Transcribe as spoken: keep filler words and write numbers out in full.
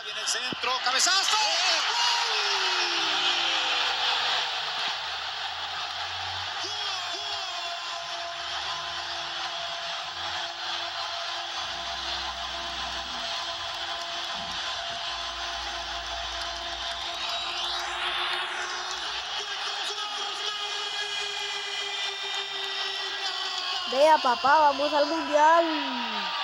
Viene el centro, cabezazo. Vea, papá, vamos al mundial.